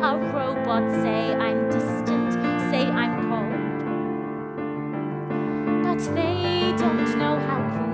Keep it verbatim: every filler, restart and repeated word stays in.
a robot say I'm distant, say I'm cold. But they don't know how cool